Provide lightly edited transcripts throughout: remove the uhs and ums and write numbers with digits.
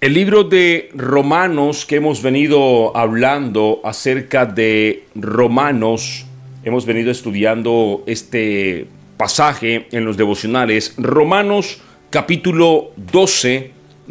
El libro de Romanos, que hemos venido hablando acerca de Romanos, hemos venido estudiando este pasaje en los devocionales. Romanos capítulo 12,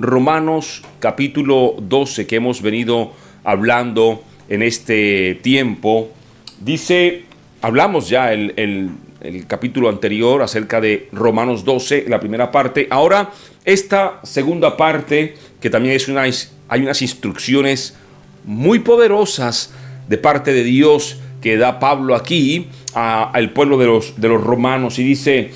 que hemos venido hablando en este tiempo. Dice, hablamos ya el capítulo anterior acerca de Romanos 12, la primera parte. Ahora, esta segunda parte, que también hay unas instrucciones muy poderosas de parte de Dios que da Pablo aquí al pueblo de los romanos. Y dice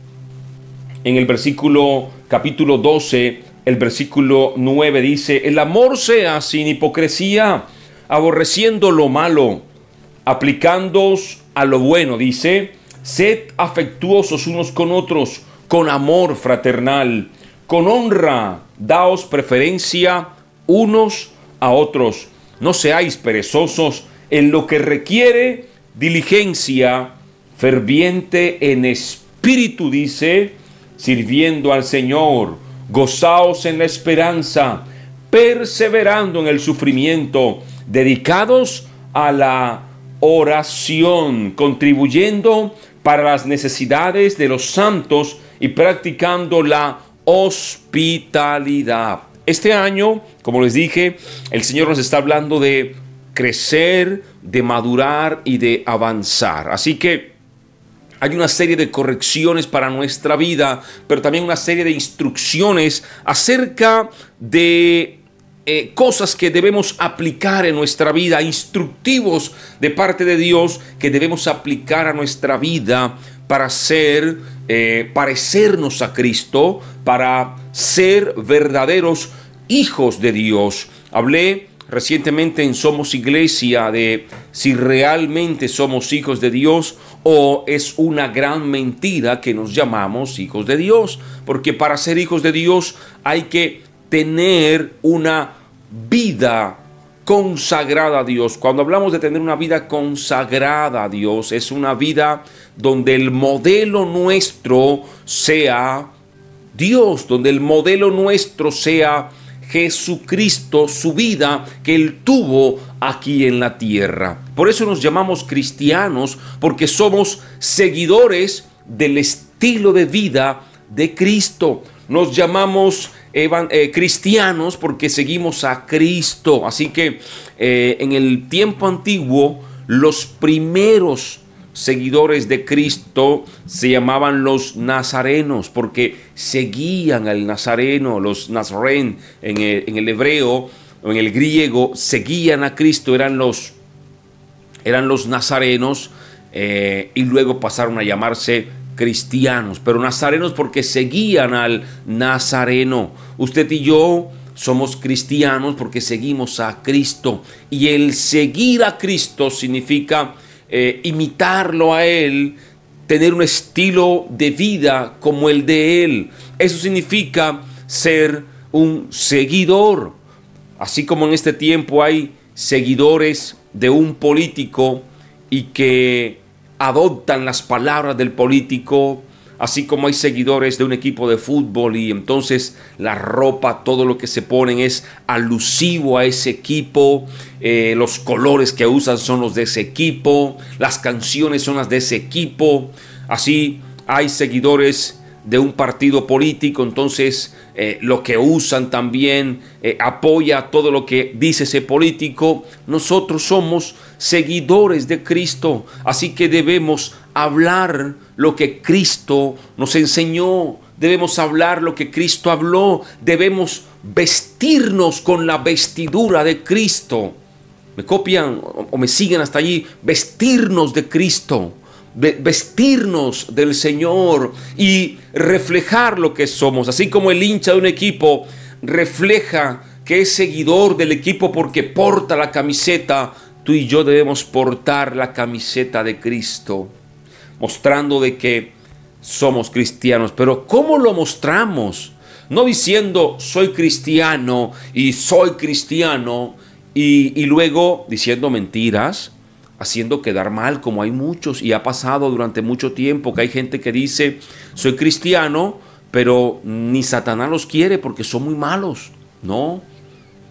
en el capítulo 12, el versículo 9, dice: el amor sea sin hipocresía, aborreciendo lo malo, aplicándoos a lo bueno. Dice: sed afectuosos unos con otros, con amor fraternal, con honra, daos preferencia unos a otros. No seáis perezosos en lo que requiere diligencia, ferviente en espíritu, dice, sirviendo al Señor. Gozaos en la esperanza, perseverando en el sufrimiento, dedicados a la oración, contribuyendo para las necesidades de los santos y practicando la hospitalidad. Este año, como les dije, el Señor nos está hablando de crecer, de madurar y de avanzar. Así que hay una serie de correcciones para nuestra vida, pero también una serie de instrucciones acerca de cosas que debemos aplicar en nuestra vida, instructivos de parte de Dios que debemos aplicar a nuestra vida para parecernos a Cristo, para ser verdaderos hijos de Dios. Hablé recientemente en Somos Iglesia de si realmente somos hijos de Dios o es una gran mentira que nos llamamos hijos de Dios, porque para ser hijos de Dios hay que tener una vida consagrada a Dios. Cuando hablamos de tener una vida consagrada a Dios, es una vida donde el modelo nuestro sea Dios, donde el modelo nuestro sea Jesucristo, su vida que Él tuvo aquí en la tierra. Por eso nos llamamos cristianos, porque somos seguidores del estilo de vida de Cristo. Nos llamamos cristianos porque seguimos a Cristo. Así que en el tiempo antiguo, los primeros seguidores de Cristo se llamaban los nazarenos, porque seguían al nazareno. Los nazarén en el hebreo o en el griego seguían a Cristo, eran los nazarenos, y luego pasaron a llamarse cristianos, pero nazarenos porque seguían al nazareno. Usted y yo somos cristianos porque seguimos a Cristo, y el seguir a Cristo significa imitarlo a Él, tener un estilo de vida como el de Él. Eso significa ser un seguidor. Así como en este tiempo hay seguidores de un político y que adoptan las palabras del político, así como hay seguidores de un equipo de fútbol y entonces la ropa, todo lo que se ponen es alusivo a ese equipo, los colores que usan son los de ese equipo, las canciones son las de ese equipo. Así hay seguidores de un partido político, entonces lo que usan también apoya todo lo que dice ese político. Nosotros somos seguidores de Cristo, así que debemos hablar lo que Cristo nos enseñó, debemos hablar lo que Cristo habló, debemos vestirnos con la vestidura de Cristo. ¿Me copian o me siguen hasta allí? Vestirnos de Cristo, vestirnos del Señor y reflejar lo que somos. Así como el hincha de un equipo refleja que es seguidor del equipo porque porta la camiseta, tú y yo debemos portar la camiseta de Cristo, mostrando de que somos cristianos. Pero ¿cómo lo mostramos? No diciendo soy cristiano y luego diciendo mentiras, haciendo quedar mal, como hay muchos, y ha pasado durante mucho tiempo que hay gente que dice soy cristiano, pero ni Satanás los quiere porque son muy malos. No,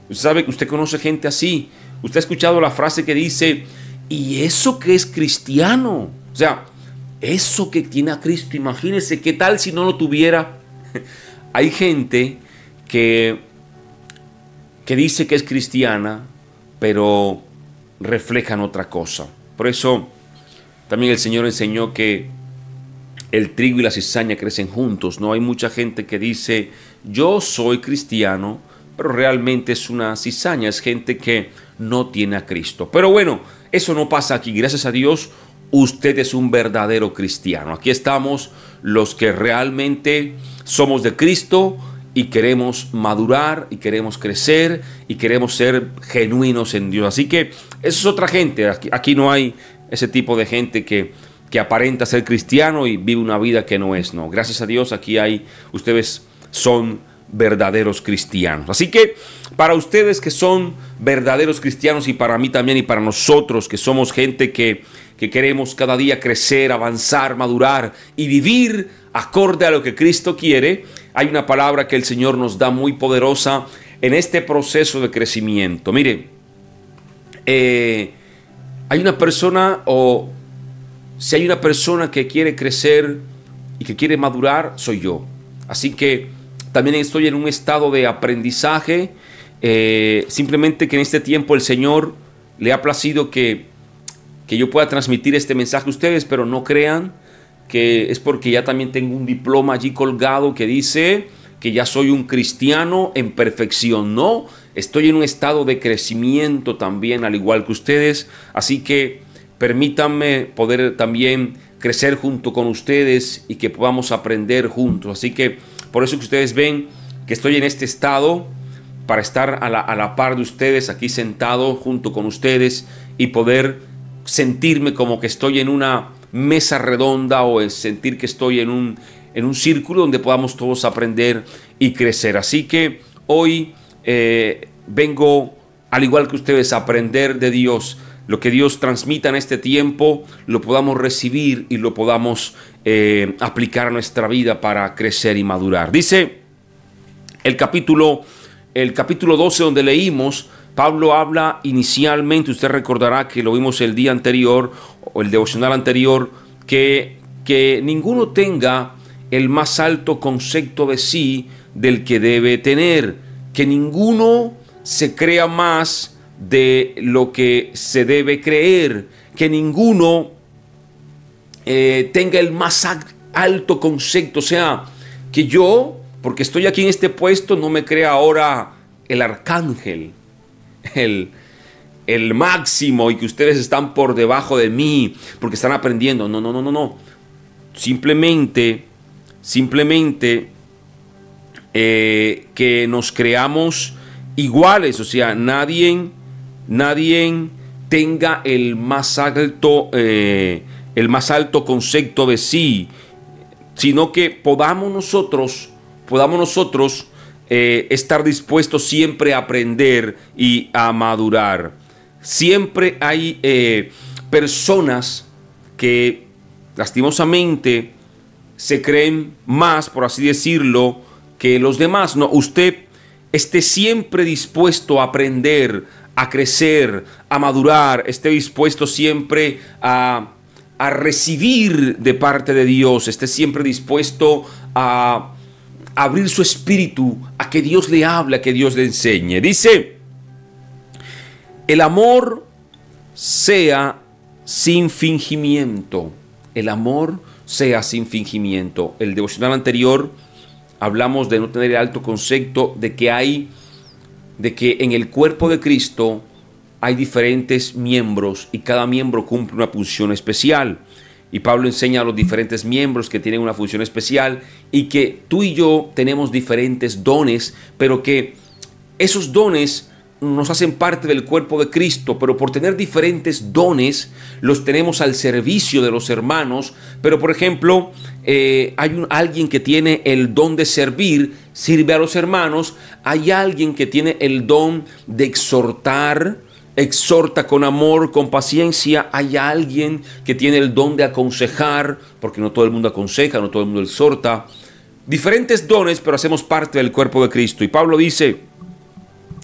Usted sabe que usted conoce gente así. Usted ha escuchado la frase que dice, ¿y eso que es cristiano? O sea, eso que tiene a Cristo, imagínese, ¿qué tal si no lo tuviera? Hay gente que dice que es cristiana, pero reflejan otra cosa. Por eso también el Señor enseñó que el trigo y la cizaña crecen juntos. No hay mucha gente que dice, yo soy cristiano, pero realmente es una cizaña, es gente que no tiene a Cristo. Pero bueno, eso no pasa aquí. Gracias a Dios, usted es un verdadero cristiano. Aquí estamos los que realmente somos de Cristo y queremos madurar y queremos crecer y queremos ser genuinos en Dios. Así que eso es otra gente. Aquí no hay ese tipo de gente que aparenta ser cristiano y vive una vida que no es. No, gracias a Dios aquí ustedes son verdaderos cristianos. Así que para ustedes que son verdaderos cristianos y para mí también y para nosotros que somos gente que queremos cada día crecer, avanzar, madurar y vivir acorde a lo que Cristo quiere, hay una palabra que el Señor nos da muy poderosa en este proceso de crecimiento. Mire, hay una persona si hay una persona que quiere crecer y que quiere madurar, soy yo. Así que también estoy en un estado de aprendizaje. Simplemente que en este tiempo el Señor le ha placido que yo pueda transmitir este mensaje a ustedes, pero no crean que es porque ya también tengo un diploma allí colgado que dice que ya soy un cristiano en perfección. No, estoy en un estado de crecimiento también, al igual que ustedes. Así que permítanme poder también crecer junto con ustedes y que podamos aprender juntos. Así que por eso que ustedes ven que estoy en este estado para estar a la par de ustedes, aquí sentado junto con ustedes y poder sentirme como que estoy en una mesa redonda o sentir que estoy en un círculo donde podamos todos aprender y crecer. Así que hoy vengo, al igual que ustedes, a aprender de Dios. Lo que Dios transmita en este tiempo lo podamos recibir y lo podamos aplicar a nuestra vida para crecer y madurar. Dice el capítulo 12 donde leímos, Pablo habla inicialmente, usted recordará que lo vimos el día anterior o el devocional anterior, que ninguno tenga el más alto concepto de sí del que debe tener, que ninguno se crea más de lo que se debe creer, que ninguno tenga el más alto concepto, o sea, que yo, porque estoy aquí en este puesto, no me crea ahora el arcángel, el máximo y que ustedes están por debajo de mí porque están aprendiendo. No. Simplemente que nos creamos iguales, o sea, nadie tenga el más alto concepto de sí, sino que podamos nosotros estar dispuestos siempre a aprender y a madurar. Siempre hay personas que lastimosamente se creen más, por así decirlo, que los demás. No, usted esté siempre dispuesto a aprender, a crecer, a madurar, esté dispuesto siempre a recibir de parte de Dios, esté siempre dispuesto a abrir su espíritu, a que Dios le hable, a que Dios le enseñe. Dice, el amor sea sin fingimiento. El amor sea sin fingimiento. El devocional anterior hablamos de no tener el alto concepto de que en el cuerpo de Cristo hay diferentes miembros y cada miembro cumple una función especial. Y Pablo enseña a los diferentes miembros que tienen una función especial y que tú y yo tenemos diferentes dones, pero que esos dones nos hacen parte del cuerpo de Cristo, pero por tener diferentes dones los tenemos al servicio de los hermanos. Pero por ejemplo, hay alguien que tiene el don de servir, sirve a los hermanos. Hay alguien que tiene el don de exhortar, exhorta con amor, con paciencia. Hay alguien que tiene el don de aconsejar, porque no todo el mundo aconseja, no todo el mundo exhorta. Diferentes dones, pero hacemos parte del cuerpo de Cristo. Y Pablo dice,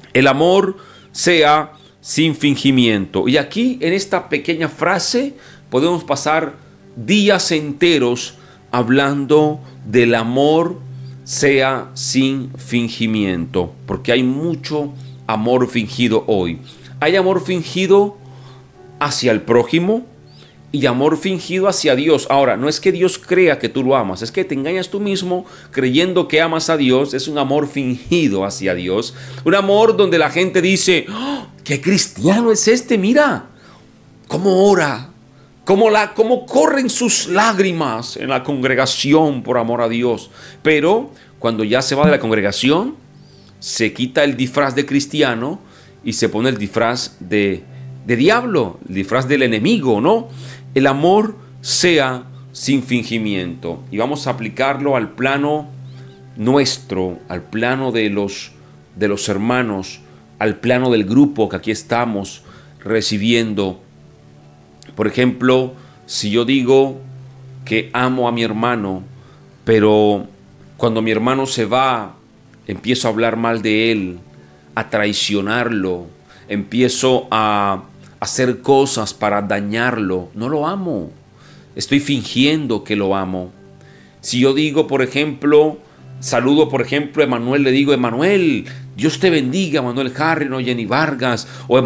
El amor sea sin fingimiento. Y aquí en esta pequeña frase podemos pasar días enteros hablando del amor sea sin fingimiento, porque hay mucho amor fingido hoy. Hay amor fingido hacia el prójimo y amor fingido hacia Dios. Ahora, no es que Dios crea que tú lo amas, es que te engañas tú mismo creyendo que amas a Dios. Es un amor fingido hacia Dios. Un amor donde la gente dice: ¡Oh, qué cristiano es este! Mira cómo ora, cómo corren sus lágrimas en la congregación por amor a Dios. Pero cuando ya se va de la congregación, se quita el disfraz de cristiano y se pone el disfraz de diablo, el disfraz del enemigo, ¿no? El amor sea sin fingimiento. Y vamos a aplicarlo al plano nuestro, al plano de los hermanos, al plano del grupo que aquí estamos recibiendo. Por ejemplo, si yo digo que amo a mi hermano, pero cuando mi hermano se va, empiezo a hablar mal de él, a traicionarlo, empiezo a hacer cosas para dañarlo, no lo amo. Estoy fingiendo que lo amo. Si yo digo, por ejemplo, saludo, por ejemplo, a Emanuel, le digo: Emanuel, Dios te bendiga, Manuel Harry, no Jenny Vargas,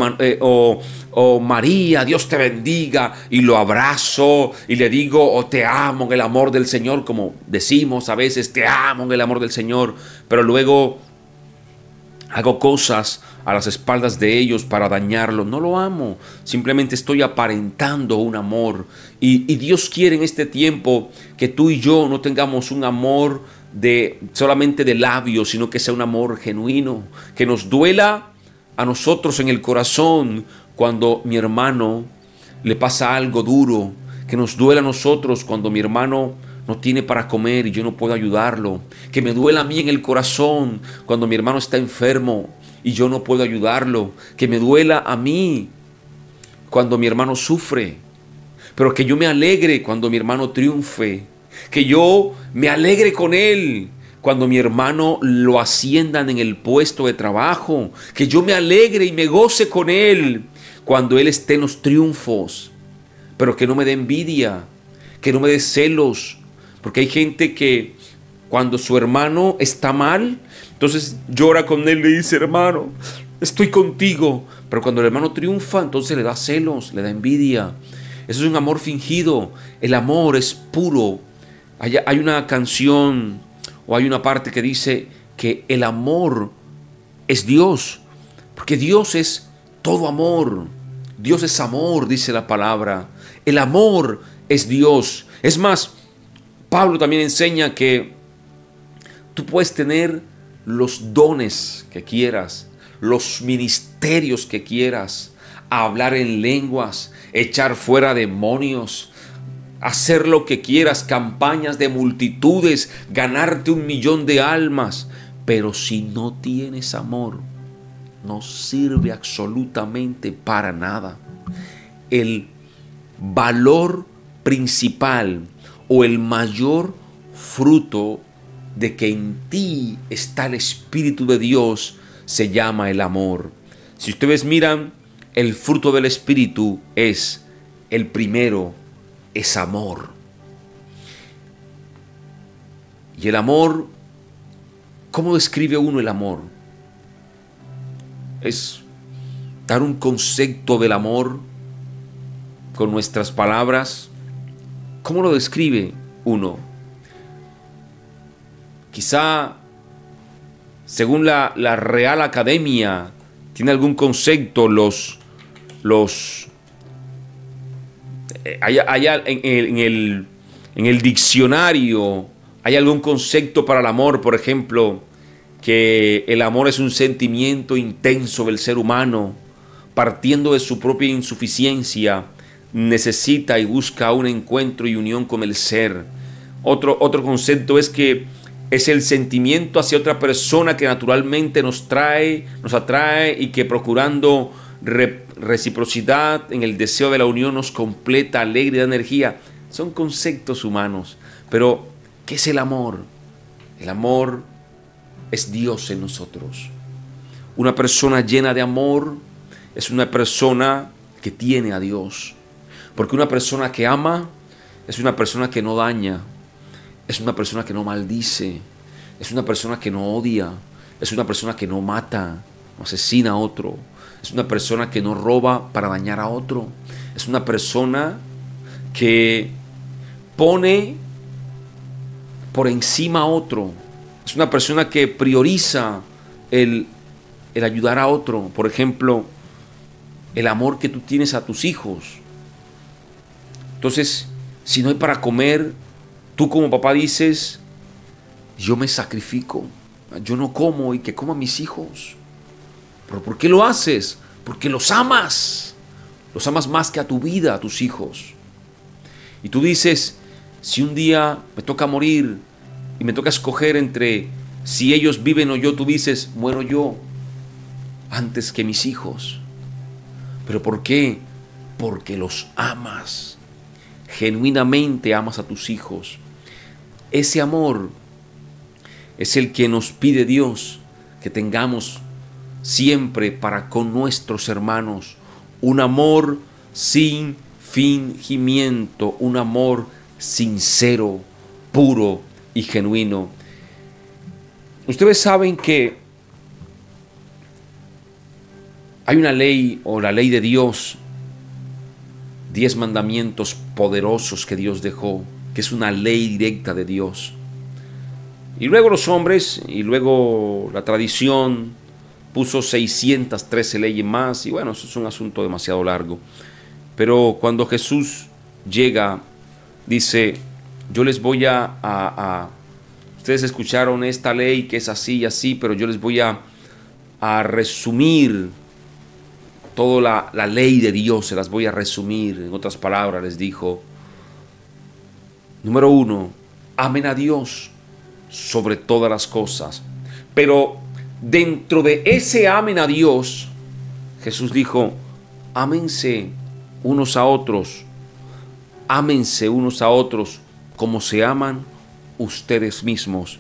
o María, Dios te bendiga, y lo abrazo y le digo: oh, te amo en el amor del Señor, como decimos a veces, te amo en el amor del Señor, pero luego hago cosas a las espaldas de ellos para dañarlo. No lo amo, simplemente estoy aparentando un amor. Y Dios quiere en este tiempo que tú y yo no tengamos un amor solamente de labios, sino que sea un amor genuino, que nos duela a nosotros en el corazón cuando mi hermano le pasa algo duro, que nos duela a nosotros cuando mi hermano no tiene para comer y yo no puedo ayudarlo, que me duela a mí en el corazón cuando mi hermano está enfermo y yo no puedo ayudarlo, que me duela a mí cuando mi hermano sufre, pero que yo me alegre cuando mi hermano triunfe, que yo me alegre con él cuando mi hermano lo asciendan en el puesto de trabajo, que yo me alegre y me goce con él cuando él esté en los triunfos, pero que no me dé envidia, que no me dé celos, porque hay gente que cuando su hermano está mal, entonces llora con él, le dice: hermano, estoy contigo. Pero cuando el hermano triunfa, entonces le da celos, le da envidia. Eso es un amor fingido. El amor es puro. Hay una canción o hay una parte que dice que el amor es Dios, porque Dios es todo amor. Dios es amor, dice la palabra. El amor es Dios. Es más, Pablo también enseña que tú puedes tener los dones que quieras, los ministerios que quieras, hablar en lenguas, echar fuera demonios, hacer lo que quieras, campañas de multitudes, ganarte 1 millón de almas, pero si no tienes amor, no sirve absolutamente para nada. El valor principal o el mayor fruto de que en ti está el Espíritu de Dios se llama el amor. Si ustedes miran, el fruto del Espíritu es el primero, es amor. Y el amor, ¿cómo describe uno el amor? Es dar un concepto del amor con nuestras palabras. ¿Cómo lo describe uno? Quizá, según la Real Academia, tiene algún concepto en el diccionario hay algún concepto para el amor, por ejemplo, que el amor es un sentimiento intenso del ser humano, partiendo de su propia insuficiencia, necesita y busca un encuentro y unión con el ser. Otro concepto es que es el sentimiento hacia otra persona que naturalmente nos atrae y que procurando reciprocidad en el deseo de la unión nos completa, alegre, da energía. Son conceptos humanos. Pero, ¿qué es el amor? El amor es Dios en nosotros. Una persona llena de amor es una persona que tiene a Dios. Porque una persona que ama es una persona que no daña, es una persona que no maldice, es una persona que no odia, es una persona que no mata, no asesina a otro, es una persona que no roba para dañar a otro, es una persona que pone por encima a otro, es una persona que prioriza el ayudar a otro. Por ejemplo, el amor que tú tienes a tus hijos. Entonces, si no hay para comer, tú como papá dices, yo me sacrifico, yo no como y que coman mis hijos. ¿Pero por qué lo haces? Porque los amas más que a tu vida, a tus hijos. Y tú dices, si un día me toca morir y me toca escoger entre si ellos viven o yo, tú dices, muero yo antes que mis hijos. ¿Pero por qué? Porque los amas. Genuinamente amas a tus hijos. Ese amor es el que nos pide Dios que tengamos siempre para con nuestros hermanos. Un amor sin fingimiento, un amor sincero, puro y genuino. Ustedes saben que hay una ley, o la ley de Dios, 10 mandamientos poderosos que Dios dejó, que es una ley directa de Dios. Y luego los hombres, y luego la tradición puso 613 leyes más, y bueno, eso es un asunto demasiado largo. Pero cuando Jesús llega, dice, yo les voy ustedes escucharon esta ley que es así y así, pero yo les voy a resumir toda la ley de Dios, se las voy a resumir. En otras palabras les dijo, número 1, amen a Dios sobre todas las cosas. Pero dentro de ese amen a Dios, Jesús dijo, ámense unos a otros, ámense unos a otros como se aman ustedes mismos.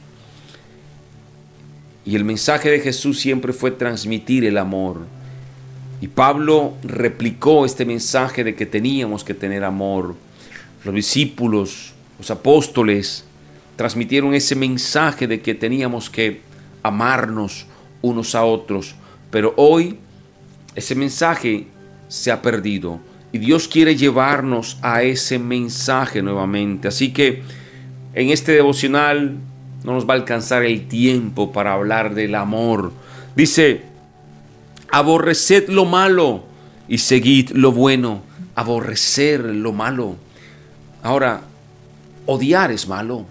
Y el mensaje de Jesús siempre fue transmitir el amor. Y Pablo replicó este mensaje de que teníamos que tener amor. Los discípulos, los apóstoles, transmitieron ese mensaje de que teníamos que amarnos unos a otros. Pero hoy ese mensaje se ha perdido. Y Dios quiere llevarnos a ese mensaje nuevamente. Así que en este devocional no nos va a alcanzar el tiempo para hablar del amor. Dice, aborreced lo malo y seguid lo bueno. Aborrecer lo malo. Ahora, odiar es malo.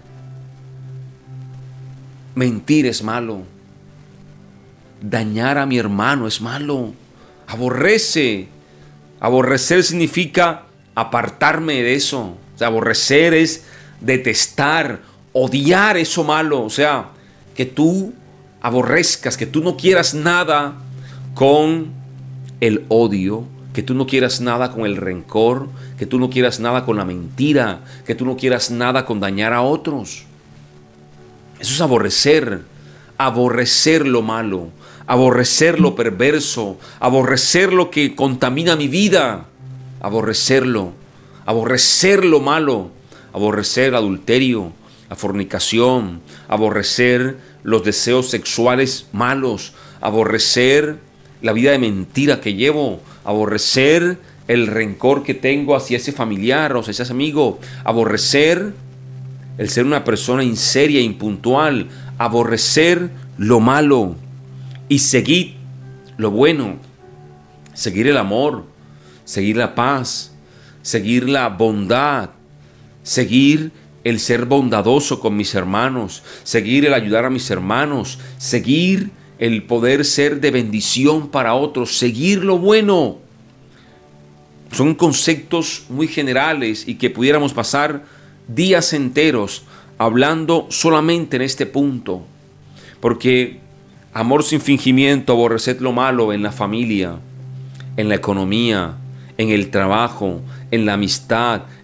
Mentir es malo. Dañar a mi hermano es malo. Aborrece. Aborrecer significa apartarme de eso. O sea, aborrecer es detestar, odiar eso malo. O sea, que tú aborrezcas, que tú no quieras nada con el odio, que tú no quieras nada con el rencor, que tú no quieras nada con la mentira, que tú no quieras nada con dañar a otros. Eso es aborrecer, aborrecer lo malo, aborrecer lo perverso, aborrecer lo que contamina mi vida, aborrecerlo, aborrecer lo malo, aborrecer el adulterio, la fornicación, aborrecer los deseos sexuales malos, aborrecer la vida de mentira que llevo, aborrecer el rencor que tengo hacia ese familiar o hacia ese amigo, aborrecer el ser una persona inseria e impuntual, aborrecer lo malo y seguir lo bueno, seguir el amor, seguir la paz, seguir la bondad, seguir el ser bondadoso con mis hermanos, seguir el ayudar a mis hermanos, seguir el poder ser de bendición para otros, seguir lo bueno. Son conceptos muy generales y que pudiéramos pasar días enteros hablando solamente en este punto. Porque amor sin fingimiento, aborreced lo malo en la familia, en la economía, en el trabajo, en la amistad,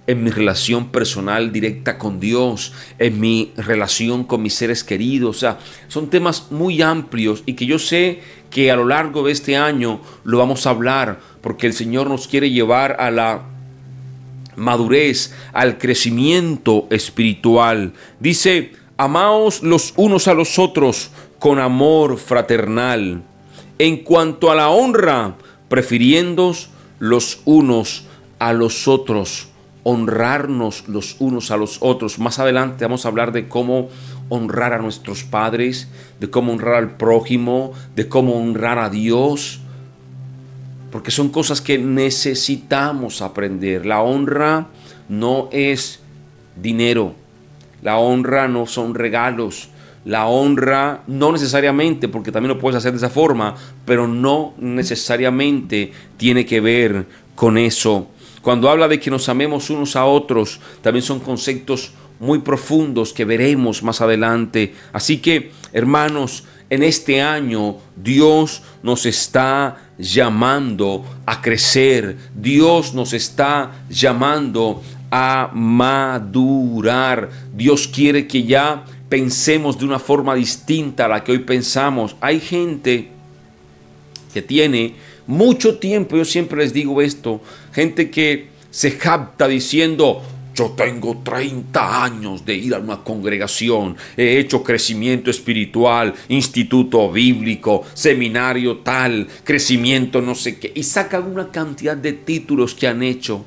en mi relación personal directa con Dios, en mi relación con mis seres queridos. O sea, son temas muy amplios y que yo sé que a lo largo de este año lo vamos a hablar, porque el Señor nos quiere llevar a la madurez, al crecimiento espiritual. Dice: amaos los unos a los otros con amor fraternal. En cuanto a la honra, prefiriéndoos los unos a los otros. Honrarnos los unos a los otros. Más adelante vamos a hablar de cómo honrar a nuestros padres, de cómo honrar al prójimo, de cómo honrar a Dios, porque son cosas que necesitamos aprender. La honra no es dinero, la honra no son regalos, la honra no necesariamente, porque también lo puedes hacer de esa forma, pero no necesariamente tiene que ver con eso. Cuando habla de que nos amemos unos a otros, también son conceptos muy profundos que veremos más adelante. Así que, hermanos, en este año Dios nos está llamando a crecer. Dios nos está llamando a madurar. Dios quiere que ya pensemos de una forma distinta a la que hoy pensamos. Hay gente que tiene mucho tiempo, yo siempre les digo esto, gente que se jacta diciendo: yo tengo 30 años de ir a una congregación, he hecho crecimiento espiritual, instituto bíblico, seminario tal, crecimiento no sé qué, y sacan una cantidad de títulos que han hecho.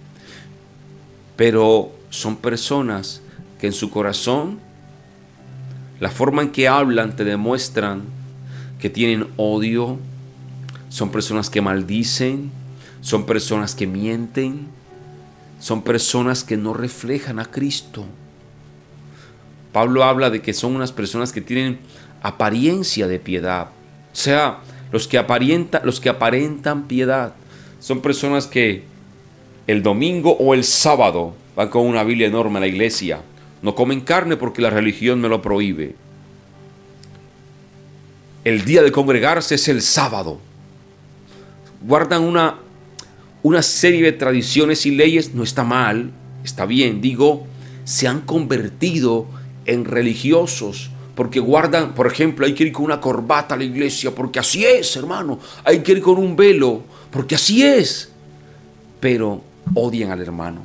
Pero son personas que en su corazón, la forma en que hablan te demuestran que tienen odio. Son personas que maldicen, son personas que mienten, son personas que no reflejan a Cristo. Pablo habla de que son unas personas que tienen apariencia de piedad. O sea, los que aparentan piedad son personas que el domingo o el sábado van con una Biblia enorme a la iglesia. No comen carne porque la religión me lo prohíbe. El día de congregarse es el sábado. Guardan una serie de tradiciones y leyes. No está mal, está bien. Digo, se han convertido en religiosos porque guardan, por ejemplo, hay que ir con una corbata a la iglesia porque así es, hermano. Hay que ir con un velo porque así es. Pero odian al hermano.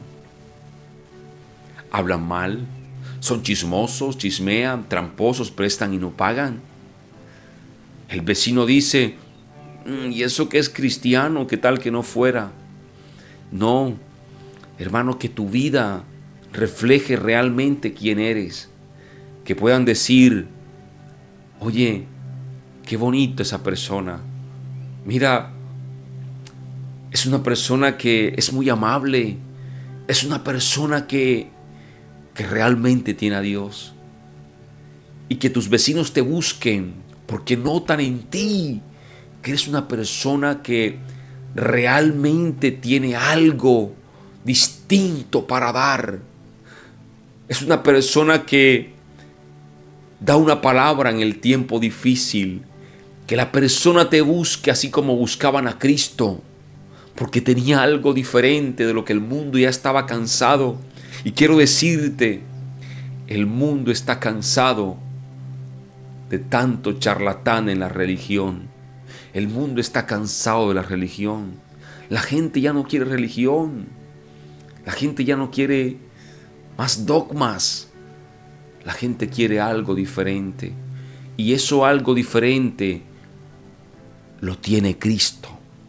Hablan mal, son chismosos, chismean, tramposos, prestan y no pagan. El vecino dice: ¿y eso que es cristiano? ¿Qué tal que no fuera? No, hermano, que tu vida refleje realmente quién eres. Que puedan decir: oye, qué bonito esa persona. Mira, es una persona que es muy amable. Es una persona que realmente tiene a Dios. Y que tus vecinos te busquen porque notan en ti que eres una persona que realmente tiene algo distinto para dar. Es una persona que da una palabra en el tiempo difícil. Que la persona te busque así como buscaban a Cristo, porque tenía algo diferente de lo que el mundo ya estaba cansado. Y quiero decirte, el mundo está cansado de tanto charlatán en la religión. El mundo está cansado de la religión. La gente ya no quiere religión. La gente ya no quiere más dogmas. La gente quiere algo diferente. Y eso algo diferente lo tiene Cristo.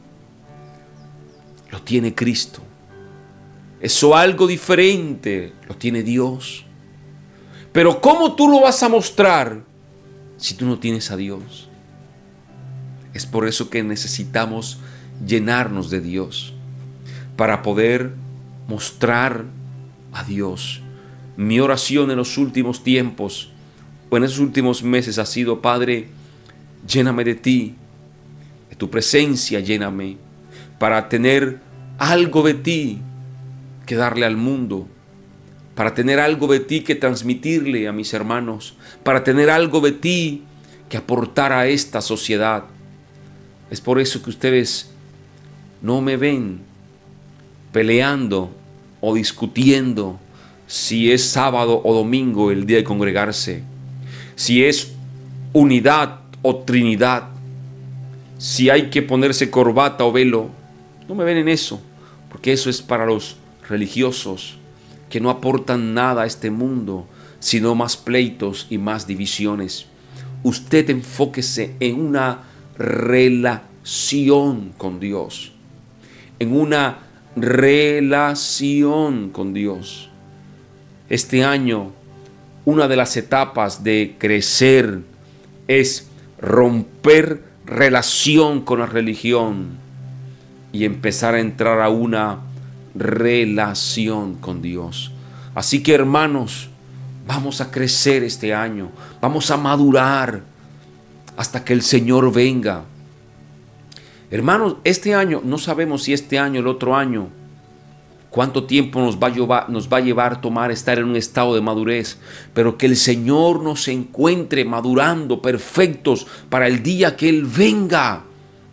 Lo tiene Cristo. Eso algo diferente lo tiene Dios. Pero ¿cómo tú lo vas a mostrar si tú no tienes a Dios? Es por eso que necesitamos llenarnos de Dios para poder mostrar a Dios. Mi oración en los últimos tiempos o en esos últimos meses ha sido: Padre, lléname de ti, de tu presencia, lléname para tener algo de ti que darle al mundo, para tener algo de ti que transmitirle a mis hermanos, para tener algo de ti que aportar a esta sociedad. Es por eso que ustedes no me ven peleando o discutiendo si es sábado o domingo el día de congregarse, si es unidad o trinidad, si hay que ponerse corbata o velo. No me ven en eso, porque eso es para los religiosos que no aportan nada a este mundo, sino más pleitos y más divisiones. Usted enfóquese en una relación con Dios, en una relación con Dios. Este año, una de las etapas de crecer es romper relación con la religión y empezar a entrar a una relación con Dios. Así que, hermanos, vamos a crecer este año, vamos a madurar hasta que el Señor venga. Hermanos, este año, no sabemos si este año o el otro año, cuánto tiempo nos va a llevar estar en un estado de madurez, pero que el Señor nos encuentre madurando, perfectos, para el día que Él venga,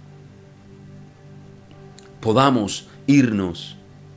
podamos irnos.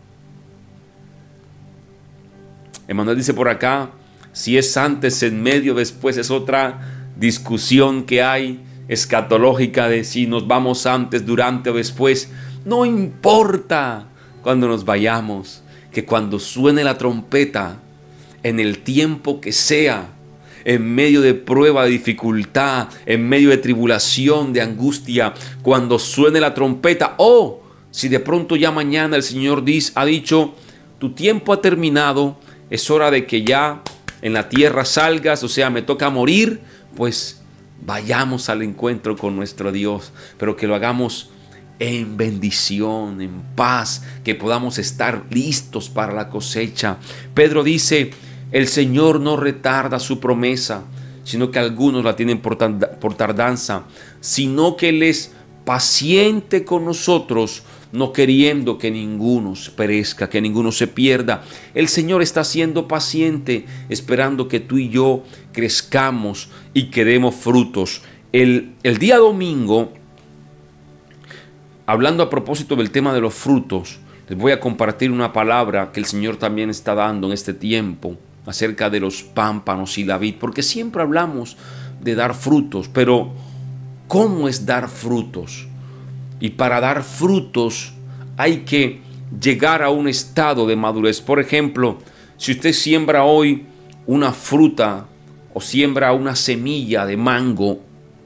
Emanuel dice por acá, si es antes, en medio, después, es otra discusión que hay escatológica de si nos vamos antes, durante o después. No importa cuando nos vayamos, que cuando suene la trompeta, en el tiempo que sea, en medio de prueba, de dificultad, en medio de tribulación, de angustia, cuando suene la trompeta, o si de pronto ya mañana el Señor ha dicho, tu tiempo ha terminado, es hora de que ya en la tierra salgas, o sea, me toca morir, pues vayamos al encuentro con nuestro Dios, pero que lo hagamos en bendición, en paz, que podamos estar listos para la cosecha. Pedro dice, el Señor no retarda su promesa, sino que algunos la tienen por tardanza, sino que Él es paciente con nosotros, no queriendo que ninguno perezca, que ninguno se pierda. El Señor está siendo paciente, esperando que tú y yo crezcamos y que demos frutos. El día domingo, hablando a propósito del tema de los frutos, les voy a compartir una palabra que el Señor también está dando en este tiempo acerca de los pámpanos y la vid, porque siempre hablamos de dar frutos, pero ¿cómo es dar frutos? Y para dar frutos hay que llegar a un estado de madurez. Por ejemplo, si usted siembra hoy una fruta o siembra una semilla de mango,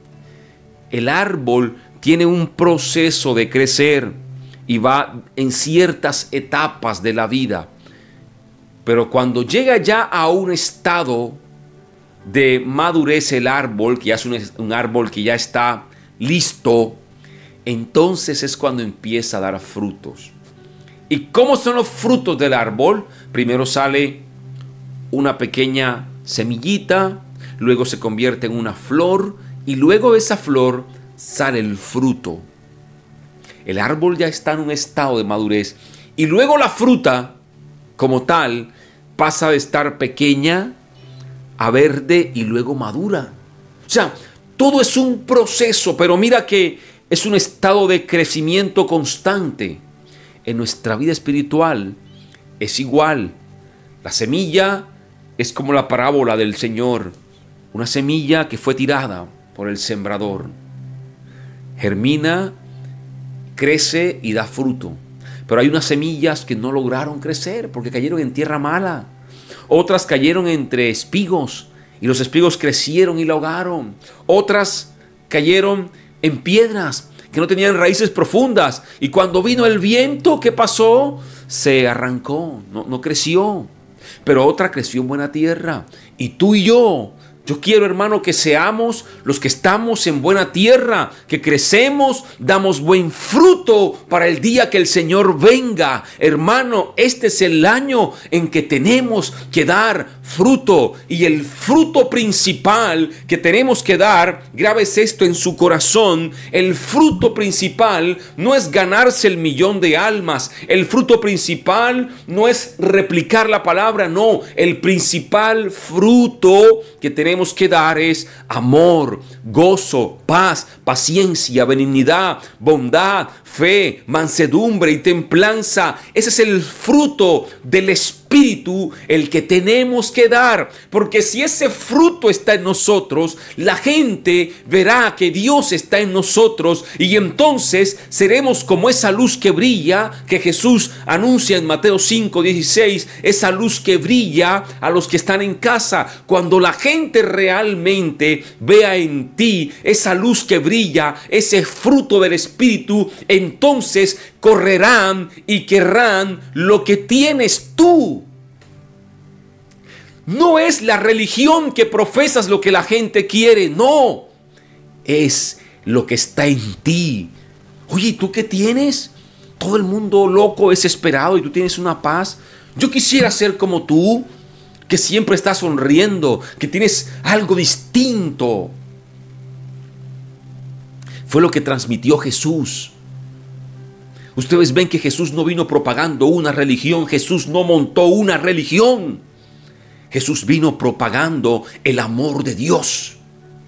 el árbol tiene un proceso de crecer y va en ciertas etapas de la vida. Pero cuando llega ya a un estado de madurez el árbol, que ya es un árbol que ya está listo, entonces es cuando empieza a dar frutos. ¿Y cómo son los frutos del árbol? Primero sale una pequeña semillita, luego se convierte en una flor y luego de esa flor sale el fruto. El árbol ya está en un estado de madurez y luego la fruta como tal pasa de estar pequeña a verde y luego madura. O sea, todo es un proceso, pero mira que es un estado de crecimiento constante. En nuestra vida espiritual es igual. La semilla es como la parábola del Señor. Una semilla que fue tirada por el sembrador. Germina, crece y da fruto. Pero hay unas semillas que no lograron crecer porque cayeron en tierra mala. Otras cayeron entre espigos y los espigos crecieron y la ahogaron. Otras cayeron en piedras que no tenían raíces profundas. Y cuando vino el viento, ¿qué pasó? Se arrancó, no creció. Pero otra creció en buena tierra. Y tú y yo quiero, hermano, que seamos los que estamos en buena tierra, que crecemos, damos buen fruto para el día que el Señor venga. Hermano, este es el año en que tenemos que dar fruto. Y el fruto principal que tenemos que dar, grabes esto en su corazón, el fruto principal no es ganarse el millón de almas. El fruto principal no es replicar la palabra, no. El principal fruto que tenemos que dar es amor, gozo, paz, paciencia, benignidad, bondad, fe, mansedumbre y templanza. Ese es el fruto del Espíritu, el que tenemos que dar, porque si ese fruto está en nosotros, la gente verá que Dios está en nosotros, y entonces seremos como esa luz que brilla, que Jesús anuncia en Mateo 5:16, esa luz que brilla a los que están en casa. Cuando la gente realmente vea en ti esa luz que brilla, ese fruto del Espíritu, entonces correrán y querrán lo que tienes tú. No es la religión que profesas lo que la gente quiere, no. Es lo que está en ti. Oye, ¿y tú qué tienes? Todo el mundo loco, desesperado, y tú tienes una paz. Yo quisiera ser como tú, que siempre estás sonriendo, que tienes algo distinto. Fue lo que transmitió Jesús. Ustedes ven que Jesús no vino propagando una religión. Jesús no montó una religión. Jesús vino propagando el amor de Dios.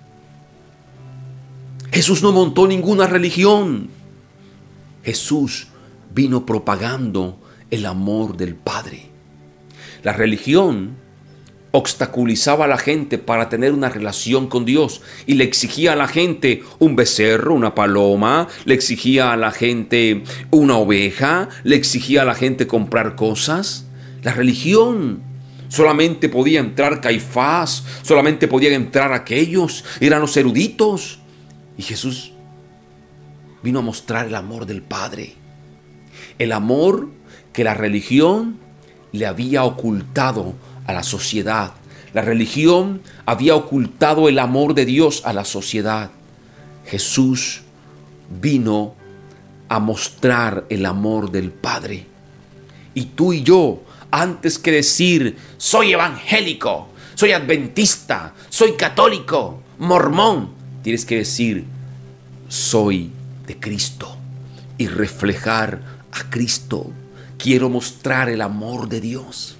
Jesús no montó ninguna religión. Jesús vino propagando el amor del Padre. La religión obstaculizaba a la gente para tener una relación con Dios y le exigía a la gente un becerro, una paloma, le exigía a la gente una oveja, le exigía a la gente comprar cosas. La religión solamente podía entrar Caifás, solamente podían entrar aquellos, eran los eruditos. Y Jesús vino a mostrar el amor del Padre, el amor que la religión le había ocultado a la sociedad. La religión había ocultado el amor de Dios a la sociedad. Jesús vino a mostrar el amor del Padre. Y tú y yo, antes que decir soy evangélico, soy adventista, soy católico, mormón, tienes que decir soy de Cristo y reflejar a Cristo. Quiero mostrar el amor de Dios.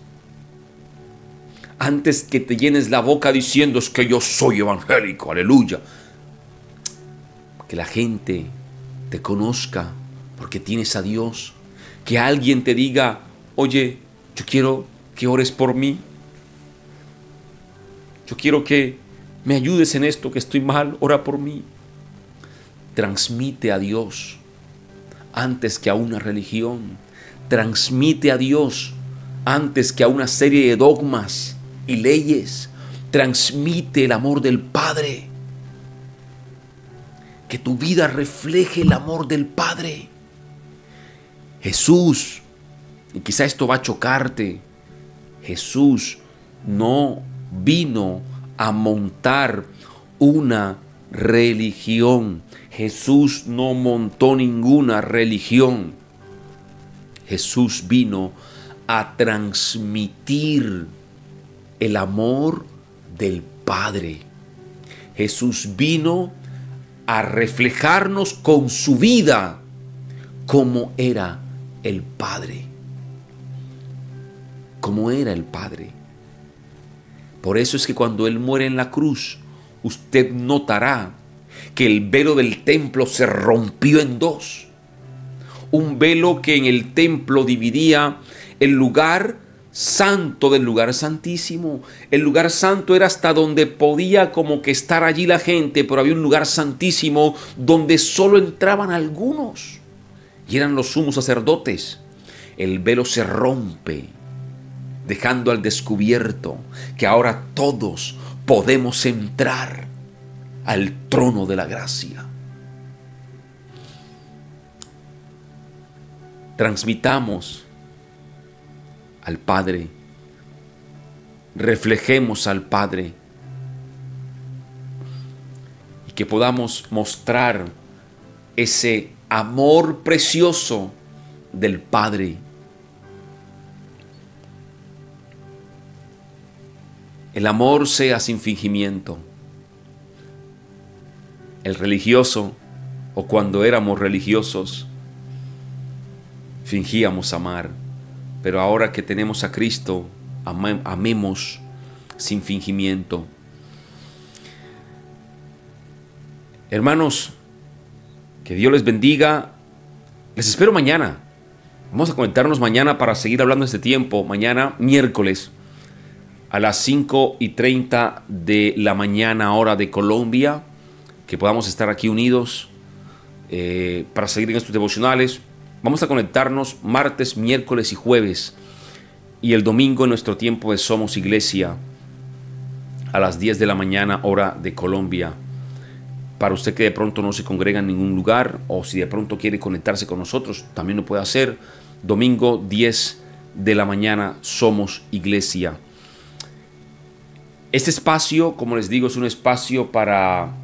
Antes que te llenes la boca diciendo es que yo soy evangélico, aleluya. Que la gente te conozca porque tienes a Dios. Que alguien te diga, oye, yo quiero que ores por mí. Yo quiero que me ayudes en esto, que estoy mal, ora por mí. Transmite a Dios antes que a una religión. Transmite a Dios antes que a una serie de dogmas y leyes. Transmite el amor del Padre. Que tu vida refleje el amor del Padre. Jesús, y quizá esto va a chocarte, Jesús no vino a montar una religión. Jesús no montó ninguna religión. Jesús vino a transmitir el amor del Padre. Jesús vino a reflejarnos con su vida cómo era el Padre. Cómo era el Padre. Por eso es que cuando Él muere en la cruz, usted notará que el velo del templo se rompió en dos. Un velo que en el templo dividía el lugar santo del lugar santísimo. El lugar santo era hasta donde podía como que estar allí la gente, pero había un lugar santísimo donde solo entraban algunos, y eran los sumos sacerdotes. El velo se rompe, dejando al descubierto que ahora todos podemos entrar al trono de la gracia. Transmitamos al Padre, reflejemos al Padre, y que podamos mostrar ese amor precioso del Padre. el amor sea sin fingimiento. El religioso, o cuando éramos religiosos, fingíamos amar, pero ahora que tenemos a Cristo, amemos sin fingimiento. Hermanos, que Dios les bendiga. Les espero mañana. Vamos a conectarnos mañana para seguir hablando de este tiempo. Mañana, miércoles, a las 5:30 de la mañana, hora de Colombia. Que podamos estar aquí unidos para seguir en estos devocionales. Vamos a conectarnos martes, miércoles y jueves. Y el domingo en nuestro tiempo de Somos Iglesia a las 10 de la mañana, hora de Colombia. Para usted que de pronto no se congrega en ningún lugar, o si de pronto quiere conectarse con nosotros, también lo puede hacer. Domingo 10 de la mañana, Somos Iglesia. Este espacio, como les digo, es un espacio para